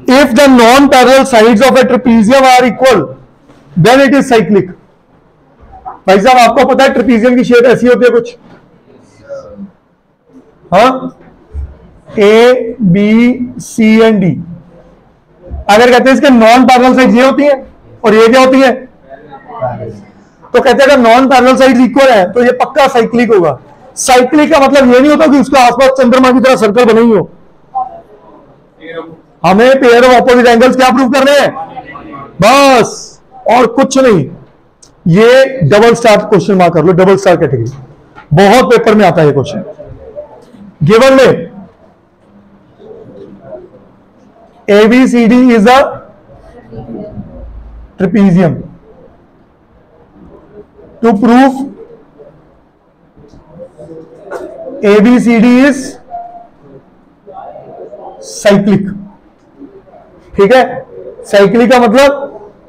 If the non parallel sides of a trapezium are equal then it is cyclic. भाई साहब आपको पता है ट्रेपीजियम की शेप ऐसी होती है कुछ, हाँ, A B C and D. अगर कहते हैं इसके नॉन पैरेलल साइड्स ये होती हैं और ये क्या होती है, तो कहते हैं अगर नॉन पैरेलल साइड्स इक्वल है तो ये पक्का साइक्लिक होगा। साइक्लिक का मतलब ये नहीं होता कि उसके आसपास चंद्रमा की तरह सर्कल बने ही हो। हमें पेयर ऑफ ऑपोजिट एंगल्स क्या प्रूव करने हैं, बस, और कुछ नहीं। ये डबल स्टार क्वेश्चन मार्क कर लो, डबल स्टार कैटेगरी, बहुत पेपर में आता है ये क्वेश्चन। गिवन में ABCD is a trapezium. To prove ABCD is cyclic, ठीक है। साइक्लिक का मतलब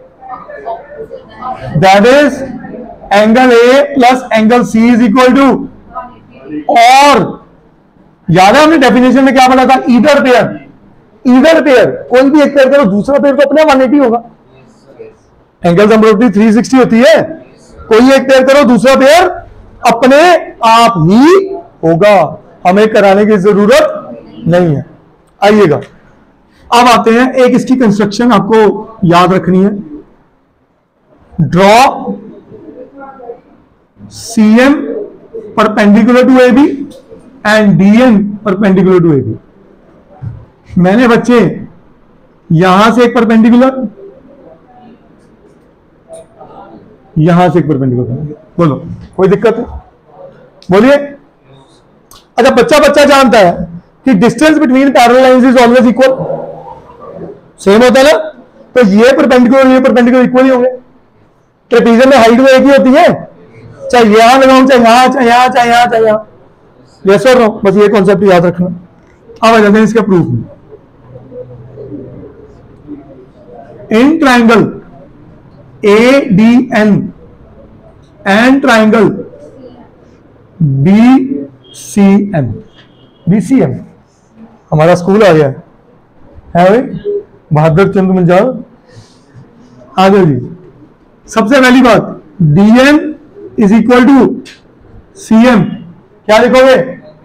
that is angle A plus angle C is equal to, और याद है हमने डेफिनेशन में क्या बोला था, ईदर पेयर। ईदर पेयर, कोई भी एक पेयर करो, दूसरा पेयर तो अपने 180 होगा। एंगल समरूपी 360 होती है, कोई एक पेयर करो, दूसरा पेयर अपने आप ही होगा, हमें कराने की जरूरत नहीं है। आइएगा अब आते हैं, एक इसकी कंस्ट्रक्शन आपको याद रखनी है। Draw CM perpendicular to AB and DN perpendicular to AB। मैंने बच्चे यहां से एक परपेंडिकुलर, यहां से एक परपेंडिकुलर, बोलो कोई दिक्कत है, बोलिए। अच्छा, बच्चा बच्चा जानता है कि distance between parallel lines is always equal, same होता है ना, तो ये परपेंडिकुलर इक्वल ही होंगे। ट्रेपीजियम में हाइट एक ही होती है, चाहे यहां लगाऊं, चाहे यहां, चाहे यहां, चाहे यहां, चाहे यहां। यस और नो, बस ये कॉन्सेप्ट याद रखना। अब आ जाते हैं इसका प्रूफ में। In triangle ADN and triangle BCM, हमारा स्कूल आ गया है भाई, बहादुर चंद मंजाल आ जाओ जी। सबसे पहली बात, DN is equal to CM, क्या लिखोगे,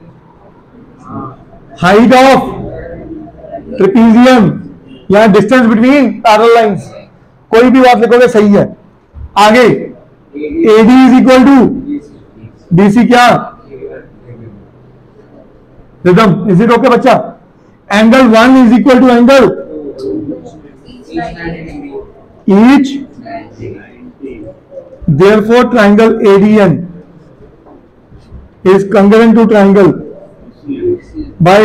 हाइट ऑफ ट्रेपीजियम या डिस्टेंस बिटवीन पैरेलल लाइंस, कोई भी बात लिखोगे सही है। आगे AD is equal to BC, क्या रिदम, इज इट ओके बच्चा। Angle 1 is equal to angle each, therefore triangle ADN is congruent to triangle by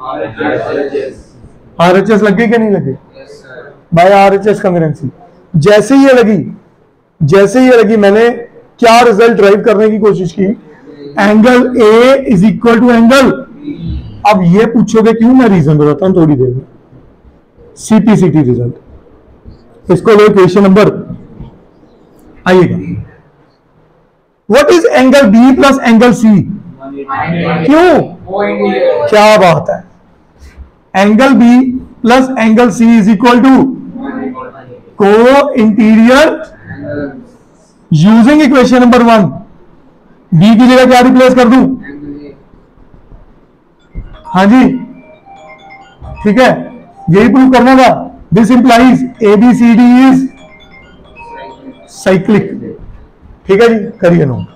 RHS। लग गई कि नहीं लगी, बाय RHS congruency। जैसे ही ये लगी मैंने क्या रिजल्ट ड्राइव करने की कोशिश की, angle A is equal to angle, अब ये पूछोगे क्यों, मैं रीजन बताता हूं थोड़ी देर में। CPCT रिजल्ट, इसको लो क्वेश्चन नंबर, आइएगा। What is angle B plus angle C, क्यों, क्या बात है। Angle B plus angle C is equal to co-interior, using equation number 1, B की जगह क्या रिप्लेस कर दूं, हाँ जी, ठीक है, यही प्रूव करना था। This implies ABCD is cyclic, ठीक है जी, करिए नो।